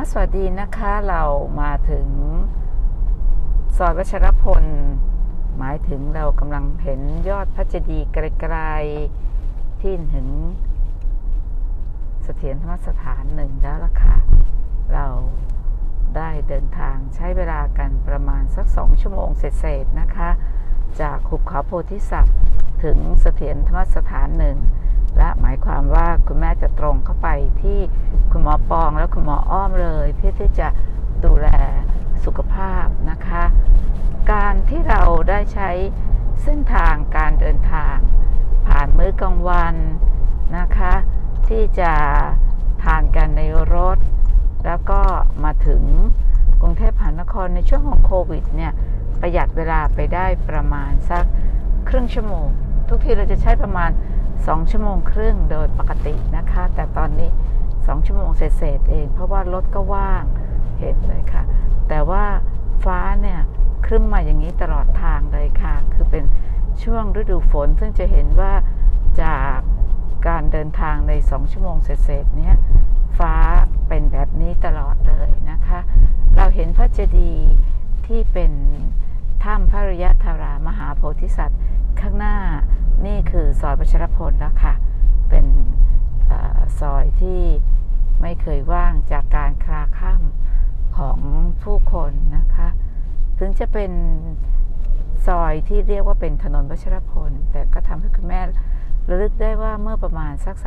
สวัสดีนะคะเรามาถึงซอยวัชรพลหมายถึงเรากำลังเห็นยอดพระเจดีย์ไกลๆที่ถึงเสถียรธรรมสถานหนึ่งแล้วล่ะค่ะเราได้เดินทางใช้เวลากันประมาณสัก2 ชั่วโมงเศษๆนะคะจากหุบเขาโพธิสัตว์ถึงเสถียรธรรมสถานหนึ่งและหมายความว่าคุณแม่จะตรงเข้าไปที่คุณหมอปองและคุณหมออ้อมเลยเพื่อที่จะดูแลสุขภาพนะคะการที่เราได้ใช้เส้นทางการเดินทางผ่านมื้อกลางวันนะคะที่จะทานกันในรถแล้วก็มาถึงกรุงเทพมหานครในช่วงของโควิดเนี่ยประหยัดเวลาไปได้ประมาณสักครึ่งชั่วโมงทุกทีเราจะใช้ประมาณ2 ชั่วโมงครึ่งโดยปกตินะคะแต่ตอนนี้2 ชั่วโมงเศษเองเพราะว่ารถก็ว่างเห็นเลยค่ะแต่ว่าฟ้าเนี่ยครึ้มมาอย่างนี้ตลอดทางเลยค่ะคือเป็นช่วงฤดูฝนซึ่งจะเห็นว่าจากการเดินทางใน2 ชั่วโมงเศษเนี้ยฟ้าเป็นแบบนี้ตลอดเลยนะคะเราเห็นพระเจดีย์ที่เป็นถ้ำพระอริยธารามหาโพธิสัตว์ข้างหน้านี่คือซอยวัชรพลแล้วค่ะเป็นซอยที่ไม่เคยว่างจากการคลาคล่ำของผู้คนนะคะถึงจะเป็นซอยที่เรียกว่าเป็นถนนวัชรพลแต่ก็ทำให้คุณแม่ระลึกได้ว่าเมื่อประมาณสัก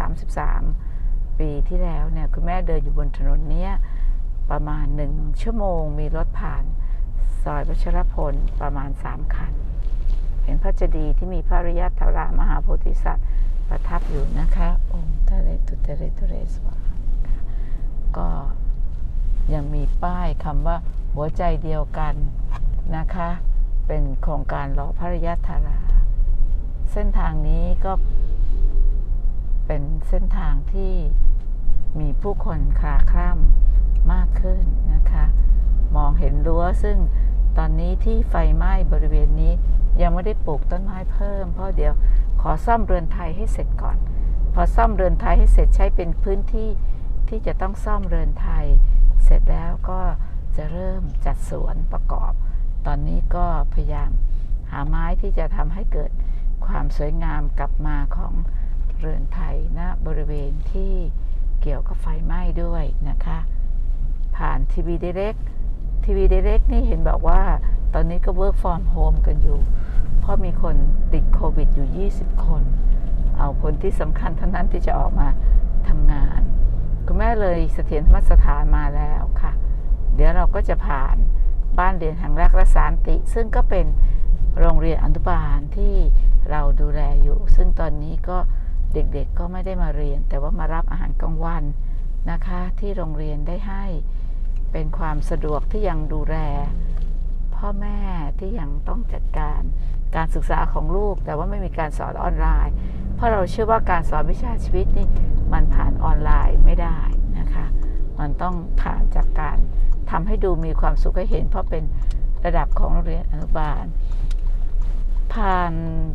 33 ปีที่แล้วเนี่ยคุณแม่เดินอยู่บนถนนนี้ประมาณ1 ชั่วโมงมีรถผ่านซอยวัชรพลประมาณ3 คันเห็นพระเจดีย์ที่มีพระอริยธารามหาโพธิสัตว์ประทับอยู่นะคะองค์ทะเลตุเตเรตุเรสวาก็ยังมีป้ายคำว่าหัวใจเดียวกันนะคะเป็นโครงการหล่อพระอริยธาราเส้นทางนี้ก็เป็นเส้นทางที่มีผู้คนคลาคล่ำมากขึ้นนะคะมองเห็นรั้วซึ่งตอนนี้ที่ไฟไหม้บริเวณนี้ยังไม่ได้ปลูกต้นไม้เพิ่มเพราะเดี๋ยวขอซ่อมเรือนไทยให้เสร็จก่อนพอซ่อมเรือนไทยให้เสร็จใช้เป็นพื้นที่ที่จะต้องซ่อมเรือนไทยเสร็จแล้วก็จะเริ่มจัดสวนประกอบตอนนี้ก็พยายามหาไม้ที่จะทำให้เกิดความสวยงามกลับมาของเรือนไทยณบริเวณที่เกี่ยวกับไฟไหม้ด้วยนะคะผ่านทีวีดิเรกนี่เห็นบอกว่าตอนนี้ก็ work from home กันอยู่เพราะมีคนติดโควิดอยู่20 คนเอาคนที่สำคัญเท่านั้นที่จะออกมาทำงานคุณแม่เลยเสถียรธรรมสถานมาแล้วค่ะเดี๋ยวเราก็จะผ่านบ้านเรียนแห่งแรกและสานติซึ่งก็เป็นโรงเรียนอนุบาลที่เราดูแลอยู่ซึ่งตอนนี้ก็เด็กๆก็ไม่ได้มาเรียนแต่ว่ามารับอาหารกลางวันนะคะที่โรงเรียนได้ให้เป็นความสะดวกที่ยังดูแลพ่อแม่ที่ยังต้องจัดการศึกษาของลูกแต่ว่าไม่มีการสอนออนไลน์เพราะเราเชื่อว่าการสอนวิชาชีวิตนี่มันผ่านออนไลน์ไม่ได้นะคะมันต้องผ่านจากการทำให้ดูมีความสุขให้เห็นเพราะเป็นระดับของโรงเรียนอนุบาลผ่าน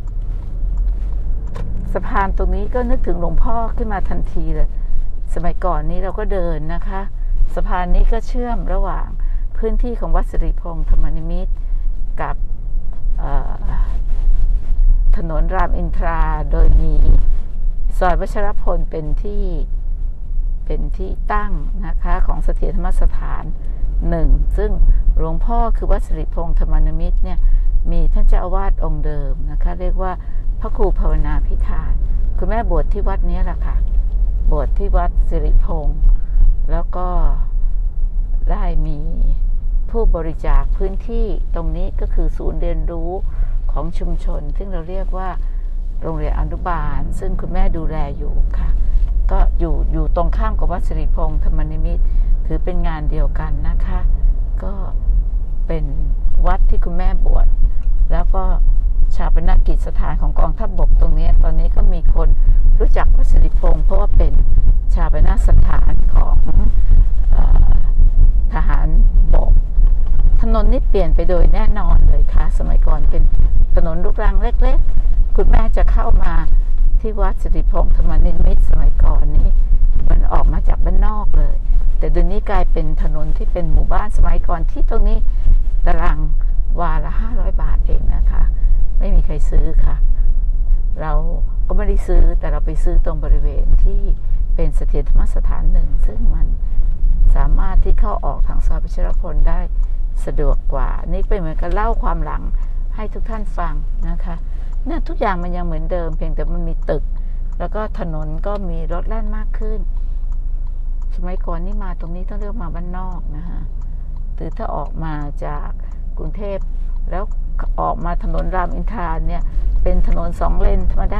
สะพานตรงนี้ก็นึกถึงหลวงพ่อขึ้นมาทันทีเลยสมัยก่อนนี้เราก็เดินนะคะสะพานนี้ก็เชื่อมระหว่างพื้นที่ของวัดสิริพงษ์ธรรมนิมิตรกับถนนรามอินทราโดยมีซอยวัชรพลเป็นที่ตั้งนะคะของเสถียรธรรมสถาน1ซึ่งหลวงพ่อคือวัดสิริพงษ์ธรรมนิมิตรเนี่ยมีท่านเจ้าอาวาสองค์เดิมนะคะเรียกว่าพระครูภาวนาพิธานคุณแม่บวชที่วัดนี้แหละค่ะบวชที่วัดสิริพงษ์แล้วก็ได้มีผู้บริจาคพื้นที่ตรงนี้ก็คือศูนย์เรียนรู้ของชุมชนซึ่งเราเรียกว่าโรงเรียนอนุบาลซึ่งคุณแม่ดูแลอยู่ค่ะก็อยู่ตรงข้ามกับวัดสิริพงษ์ธรรมนิมิตรถือเป็นงานเดียวกันนะคะก็เป็นวัดที่คุณแม่บวชแล้วก็ชาปนกิจสถานของกองทัพบกตรงนี้ตอนนี้ก็มีคนรู้จักวัดสิริพงษ์เพราะว่าเป็นชาปนสถานของทหารบกถนนนี้เปลี่ยนไปโดยแน่นอนเลยค่ะสมัยก่อนเป็นถนนลูกรังเล็กๆคุณแม่จะเข้ามาที่วัดสิริพงษ์ธรรมนิมิตรสมัยก่อนนี้มันออกมาจากบ้านนอกเลยแต่เดี๋ยวนี้กลายเป็นถนนที่เป็นหมู่บ้านสมัยก่อนที่ตรงนี้ตารางวาละ500 บาทเองนะคะไม่มีใครซื้อค่ะเราก็ไม่ได้ซื้อแต่เราไปซื้อตรงบริเวณที่เป็นเสถียรธรรมสถานหนึ่งซึ่งมันสามารถที่เข้าออกทางซอยพัชรพลได้สะดวกกว่านี่เป็นเหมือนกับเล่าความหลังให้ทุกท่านฟังนะคะเนี่ยทุกอย่างมันยังเหมือนเดิมเพียงแต่มันมีตึกแล้วก็ถนนก็มีรถแล่นมากขึ้นสมัยก่อนนี่มาตรงนี้ต้องเรียกมาบ้านนอกนะคะหรือถ้าออกมาจากกรุงเทพแล้วออกมาถนนรามอินทราเนี่ยเป็นถนน2 เลนธรรมดา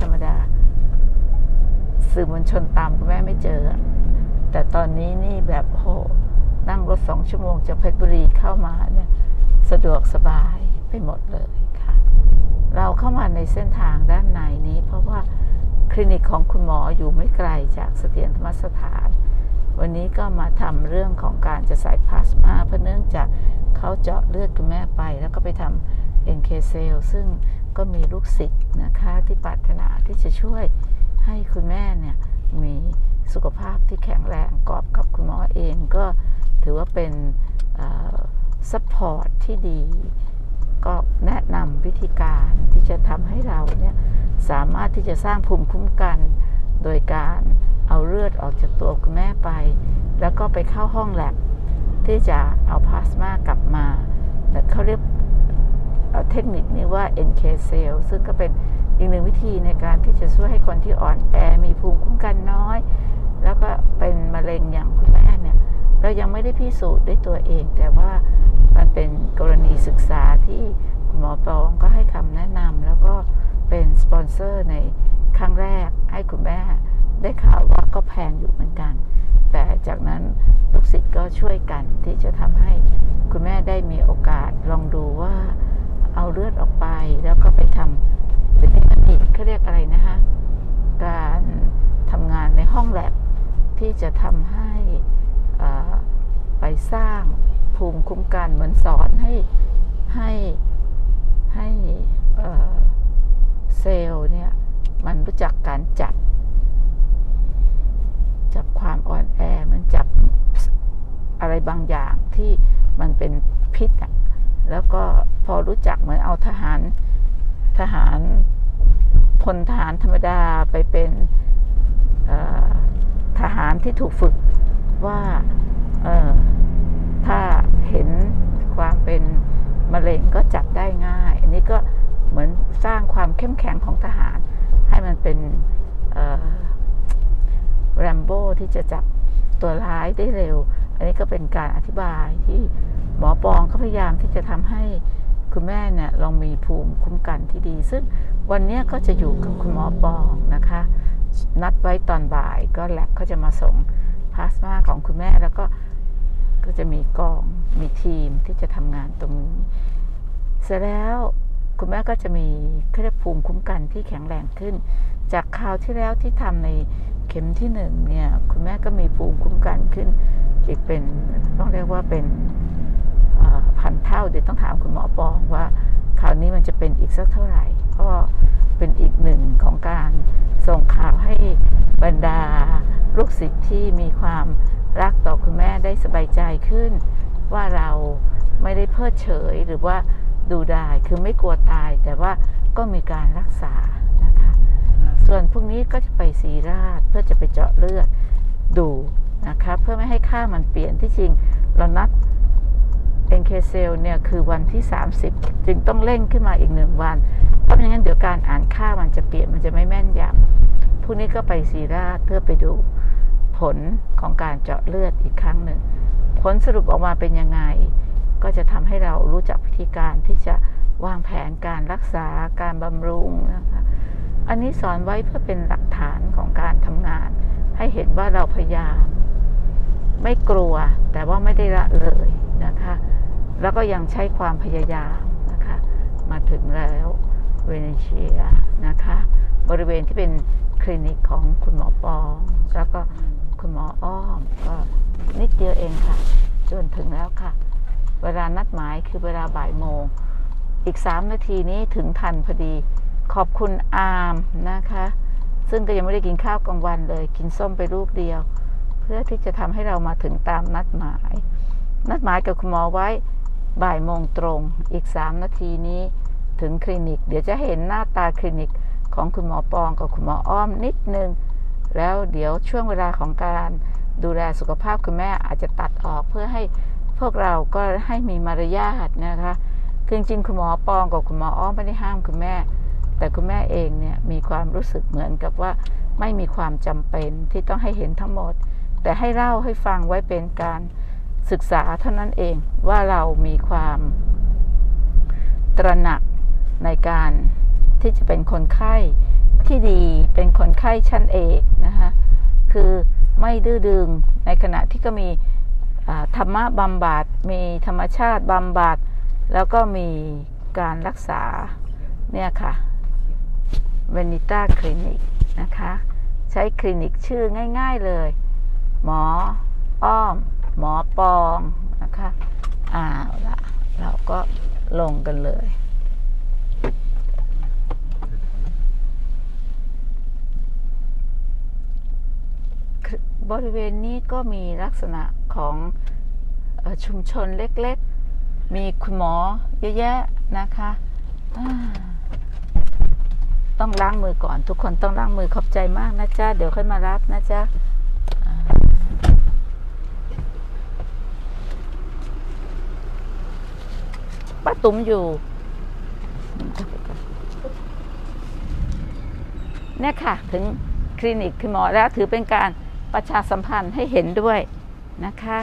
สื่อมวลชนตามคุณแม่ไม่เจอแต่ตอนนี้นี่แบบโหนั่งรถ2 ชั่วโมงจากเพชรบุรีเข้ามาเนี่ยสะดวกสบายไปหมดเลยค่ะเราเข้ามาในเส้นทางด้านในนี้เพราะว่าคลินิกของคุณหมออยู่ไม่ไกลจากเสถียรธรรมสถานวันนี้ก็มาทำเรื่องของการจะใส่พลาสมาเพราะเนื่องจากเขาเจาะเลือดคุณแม่ไปแล้วก็ไปทำ NK cell ซึ่งก็มีลูกศิษย์นะคะที่ปรารถนาที่จะช่วยให้คุณแม่เนี่ยมีสุขภาพที่แข็งแรงกอบกับคุณหมอเองก็ถือว่าเป็นซัพพอร์ตที่ดีก็แนะนำวิธีการที่จะทำให้เราเนี่ยสามารถที่จะสร้างภูมิคุ้มกันโดยการเอาเลือดออกจากตัวคุณแม่ไปแล้วก็ไปเข้าห้องแลบที่จะเอาพลาสมากลับมาเขาเรียกเทคนิคนี้ว่า NK cell ซึ่งก็เป็นอีกหนึ่งวิธีในการที่จะช่วยให้คนที่อ่อนแอมีภูมิคุ้มกันน้อยแล้วก็เป็นมะเร็งอย่างคุณแม่เนี่ยเรายังไม่ได้พิสูจน์ด้วยตัวเองแต่ว่ามันเป็นกรณีศึกษาที่คุณหมอปองก็ให้คำแนะนำแล้วก็เป็นสปอนเซอร์ในครั้งแรกให้คุณแม่ได้ข่าวว่าก็แพงอยู่เหมือนกันแต่จากนั้นลูกศิษย์ก็ช่วยกันที่จะทำให้คุณแม่ได้มีโอกาสลองดูว่าเอาเลือดออกไปแล้วก็ไปทำเป็นเทคนิคเขาเรียกอะไรนะคะการทำงานในห้องแลบที่จะทำให้ไปสร้างภูมิคุ้มกันเหมือนสอนให้เซลล์เนี่ยมันรู้จักการจับความอ่อนแอมันจับอะไรบางอย่างที่มันเป็นพิษแล้วก็พอรู้จักเหมือนเอาทหารพลทหารธรรมดาไปเป็นทหารที่ถูกฝึกว่าถ้าเห็นความเป็นมะเร็งก็จับได้ง่ายอันนี้ก็เหมือนสร้างความเข้มแข็งของทหารให้มันเป็นแรมโบ้ที่จะจับตัวร้ายได้เร็วอันนี้ก็เป็นการอธิบายที่หมอปองก็พยายามที่จะทำให้คุณแม่เนี่ยลองมีภูมิคุ้มกันที่ดีซึ่งวันนี้ก็จะอยู่กับคุณหมอปองนะคะนัดไว้ตอนบ่ายก็แลบเขาจะมาส่งพลาสมาของคุณแม่แล้วก็จะมีกองมีทีมที่จะทำงานตรงนี้เสร็จแล้วคุณแม่ก็จะมีภูมิคุ้มกันที่แข็งแรงขึ้นจากคราวที่แล้วที่ทำในเข็มที่1เนี่ยคุณแม่ก็มีภูมิคุ้มกันขึ้นอีกเป็นต้องเรียกว่าเป็น1,000 เท่าเดี๋ยวต้องถามคุณหมอปองว่าคราวนี้มันจะเป็นอีกสักเท่าไหร่ก็เป็นอีกหนึ่งของการส่งข่าวให้บรรดาลูกศิษย์ที่มีความรักต่อคุณแม่ได้สบายใจขึ้นว่าเราไม่ได้เพิกเฉยหรือว่าดูได้คือไม่กลัวตายแต่ว่าก็มีการรักษานะคะส่วนพวกนี้ก็จะไปศรีราชเพื่อจะไปเจาะเลือดดูนะคะเพื่อไม่ให้ค่ามันเปลี่ยนที่จริงเรานัด NK cell เนี่ยคือวันที่30จึงต้องเร่งขึ้นมาอีก1 วันเพราะไม่งั้นเดี๋ยวการอ่านค่ามันจะเปลี่ยนมันจะไม่แม่นยำพวกนี้ก็ไปศรีราชเพื่อไปดูผลของการเจาะเลือดอีกครั้งหนึ่งผลสรุปออกมาเป็นยังไงก็จะทำให้เรารู้จักวิธีการที่จะวางแผนการรักษาการบำรุงนะคะอันนี้สอนไว้เพื่อเป็นหลักฐานของการทำงานให้เห็นว่าเราพยายามไม่กลัวแต่ว่าไม่ได้ละเลยนะคะแล้วก็ยังใช้ความพยายามนะคะมาถึงแล้วเวเนเชียนะคะบริเวณที่เป็นคลินิกของคุณหมอปองแล้วก็คุณหมออ้อมก็นิดเดียวเองค่ะจนถึงแล้วค่ะเวลานัดหมายคือเวลาบ่ายโมงอีก3 นาทีนี้ถึงทันพอดีขอบคุณอาร์มนะคะซึ่งก็ยังไม่ได้กินข้าวกลางวันเลยกินส้มไปลูกเดียวเพื่อพื่อที่จะทำให้เรามาถึงตามนัดหมายกับคุณหมอไว้บ่ายโมงตรงอีก3 นาทีนี้ถึงคลินิกเดี๋ยวจะเห็นหน้าตาคลินิกของคุณหมอปองกับคุณหมออ้อมนิดนึงแล้วเดี๋ยวช่วงเวลาของการดูแลสุขภาพคุณแม่อาจจะตัดออกเพื่อให้พวกเราก็ให้มีมารยาทนะคะคือจริงๆคุณหมอปองกับคุณหมออ้อมไม่ได้ห้ามคุณแม่แต่คุณแม่เองเนี่ยมีความรู้สึกเหมือนกับว่าไม่มีความจำเป็นที่ต้องให้เห็นทั้งหมดแต่ให้เล่าให้ฟังไว้เป็นการศึกษาเท่านั้นเองว่าเรามีความตระหนักในการที่จะเป็นคนไข้ที่ดีเป็นคนไข้ชั้นเอกนะคะคือไม่ดื้อดึงในขณะที่ก็มีธรรมะบำบัดมีธรรมชาติบำบัดแล้วก็มีการรักษาเนี่ยค่ะเวนิต้าคลินิกนะคะใช้คลินิกชื่อง่ายๆเลยหมออ้อมหมอปองนะคะละเราก็ลงกันเลยบริเวณนี้ก็มีลักษณะของชุมชนเล็กๆมีคุณหมอเยอะแยะนะคะต้องล้างมือก่อนทุกคนต้องล้างมือขอบใจมากนะจ๊ะเดี๋ยวค่อยมารับนะจ๊ะป้าตุ๋มอยู่เนี่ยค่ะถึงคลินิกคุณหมอแล้วถือเป็นการประชาสัมพันธ์ให้เห็นด้วยนะคะ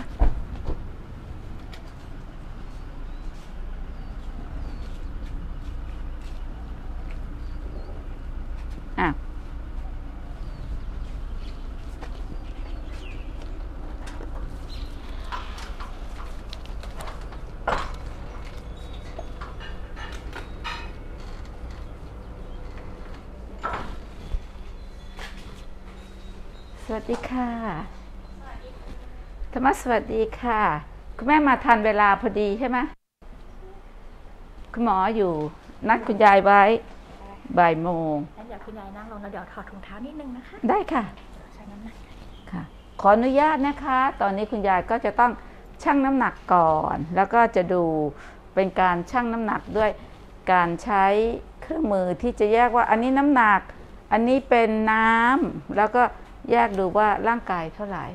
สวัสดีค่ะธรรมะสวัสดีค่ะคุณแม่มาทันเวลาพอดีใช่ไหมคุณหมออยู่นัดคุณยายไว้บ่ายโมงแล้วเดี๋ยวคุณยายนั่งลงแล้วเดี๋ยวถอดถุงเท้านิดนึงนะคะได้ค่ะใช้น้ำหนักค่ะขออนุญาตนะคะตอนนี้คุณยายก็จะต้องชั่งน้ำหนักก่อนแล้วก็จะดูเป็นการชั่งน้ำหนักด้วยการใช้เครื่องมือที่จะแยกว่าอันนี้น้ำหนักอันนี้เป็นน้ำแล้วก็แยกดูว่าร่างกายเท่าไหร่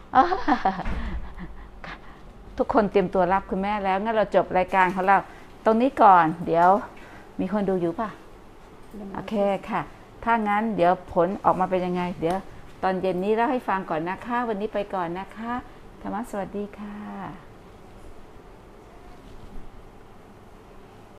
ทุกคนเตรียมตัวรับคุณแม่แล้วงั้นเราจบรายการของเราตรงนี้ก่อนเดี๋ยวมีคนดูอยู่ป่ะโอเคค่ะถ้างั้นเดี๋ยวผลออกมาเป็นยังไงเดี๋ยวตอนเย็นนี้เล่าให้ฟังก่อนนะคะวันนี้ไปก่อนนะคะธรรมะสวัสดีค่ะ